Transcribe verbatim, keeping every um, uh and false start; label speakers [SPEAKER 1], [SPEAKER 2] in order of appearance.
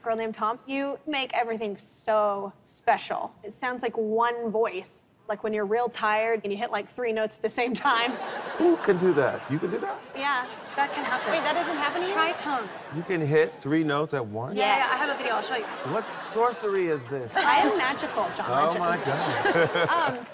[SPEAKER 1] girl named Tom. You make everything so special. It sounds like one voice, like when you're real tired and you hit like three notes at the same time.
[SPEAKER 2] Who can do that? You can do that?
[SPEAKER 1] Yeah, that can happen. Wait, that doesn't happen to you?
[SPEAKER 3] Try tone.
[SPEAKER 2] You can hit three notes at once?
[SPEAKER 3] Yeah,
[SPEAKER 1] Yes.
[SPEAKER 3] yeah, I have a video. I'll show you.
[SPEAKER 2] What sorcery is this?
[SPEAKER 1] I am magical, John
[SPEAKER 2] Oh
[SPEAKER 1] Legend.
[SPEAKER 2] my God.
[SPEAKER 1] Um,